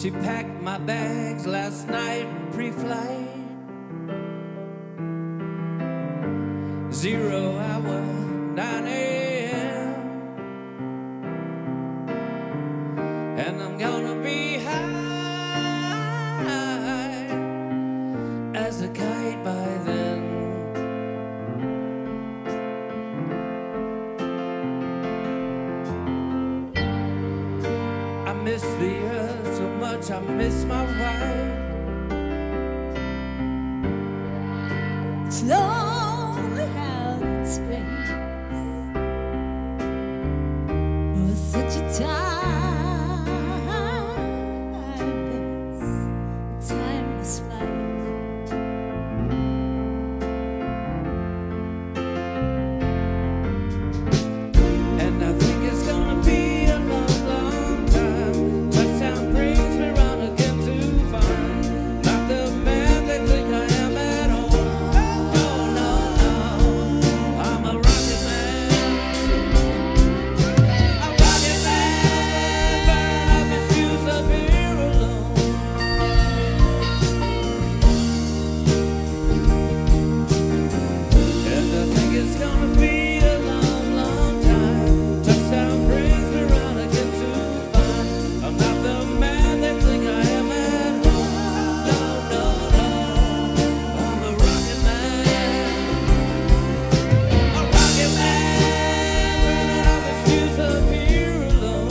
She packed my bags last night pre-flight. 0 hour, 9 a.m. And I'm gonna be high as a kite by then. I miss the earth so much, I miss my wife. It's lonely out in space for such a timeless flight. And I think it's gonna be a long, long time. Touchdown brings me round again to find not the man they think I am at all. No, no, no, I'm a rocket man. A rocket man, burning up his fuse up here alone. And I think it's gonna be a long, long time. Touchdown brings me round again to find I'm not the man they think I am at all. No, no, no, I'm a rocket man. A rocket man, burning up his fuse up here alone.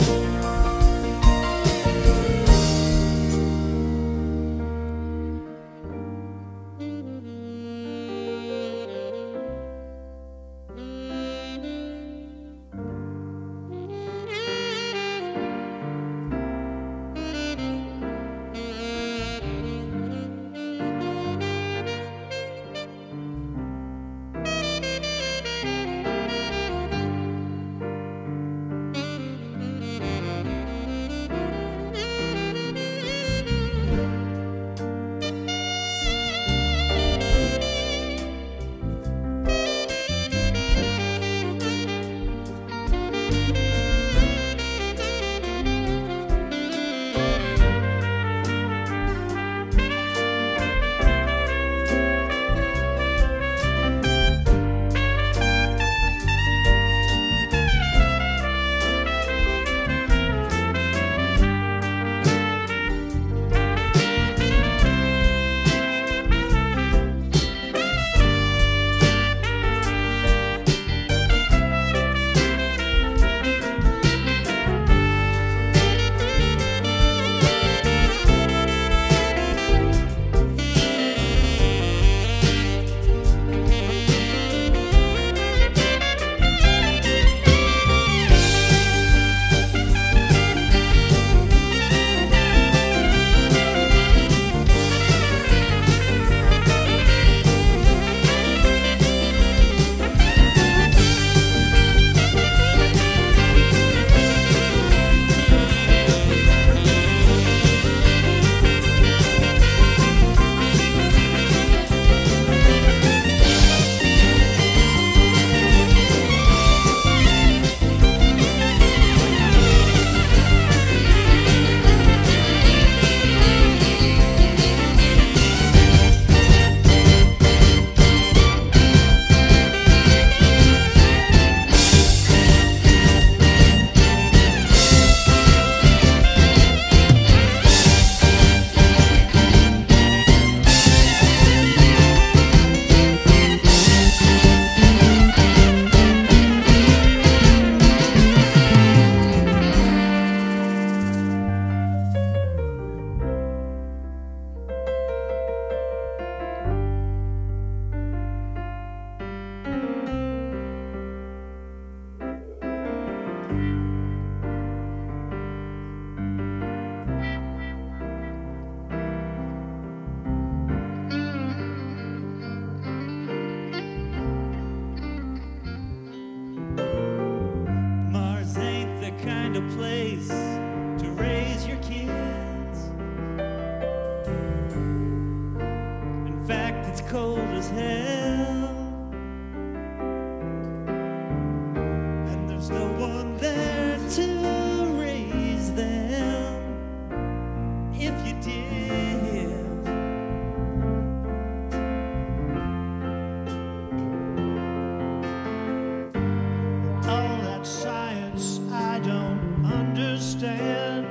cold as hell, and there's no one there to raise them if you did. All that science I don't understand.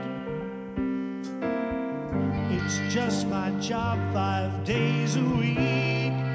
It's just my job 5 days a week.